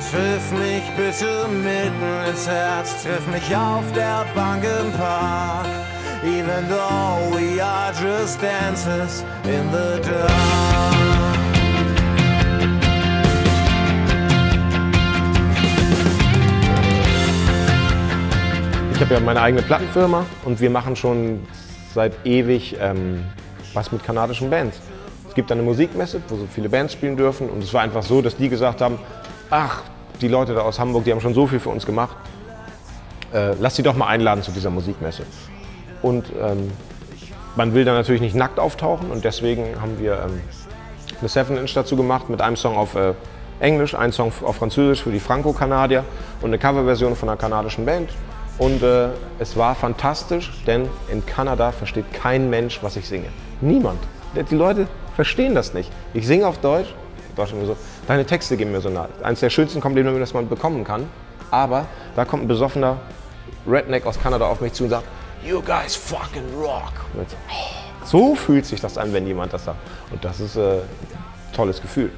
Triff mich bitte mitten ins Herz, triff mich auf der Bank im Park. Even though we are just dancers in the dark. Ich habe ja meine eigene Plattenfirma und wir machen schon seit ewig was mit kanadischen Bands. Es gibt eine Musikmesse, wo so viele Bands spielen dürfen und es war einfach so, dass die gesagt haben, ach, die Leute da aus Hamburg, die haben schon so viel für uns gemacht, lass sie doch mal einladen zu dieser Musikmesse. Und man will da natürlich nicht nackt auftauchen und deswegen haben wir eine 7-Inch dazu gemacht mit einem Song auf Englisch, einen Song auf Französisch für die Franco-Kanadier und eine Coverversion von einer kanadischen Band. Und es war fantastisch, denn in Kanada versteht kein Mensch, was ich singe. Niemand. Die Leute verstehen das nicht. Ich singe auf Deutsch, so, deine Texte gehen mir so nahe. Eines der schönsten Komplimente, das man bekommen kann. Aber da kommt ein besoffener Redneck aus Kanada auf mich zu und sagt, you guys fucking rock. Und jetzt, oh, so fühlt sich das an, wenn jemand das sagt. Und das ist ein tolles Gefühl.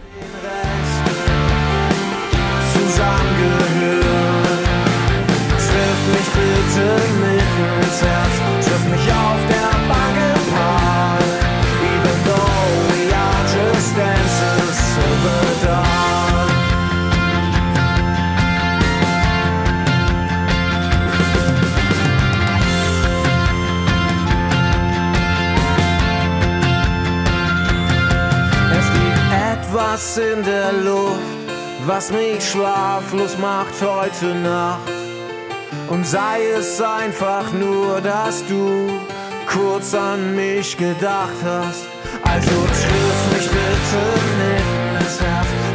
Triff mich bitte mitten ins Herz, triff mich auf der Bank im Park. Even though we are just dancers in the dark. Es liegt etwas in der Luft, was mich schlaflos macht heute Nacht. Und sei es einfach nur, dass du kurz an mich gedacht hast. Also triff mich bitte mitten ins Herz.